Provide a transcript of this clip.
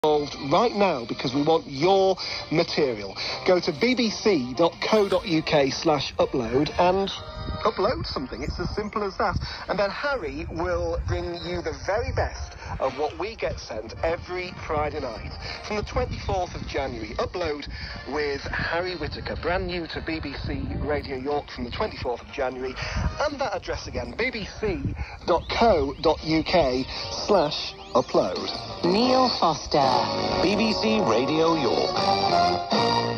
involved right now because we want your material. Go to bbc.co.uk/upload and upload something. It's as simple as that. And then Harry will bring you the very best of what we get sent every Friday night. From the 24th of January, Upload with Harry Whittaker, brand new to BBC Radio York from the 24th of January. And that address again, bbc.co.uk/upload. Neil Foster, BBC Radio York.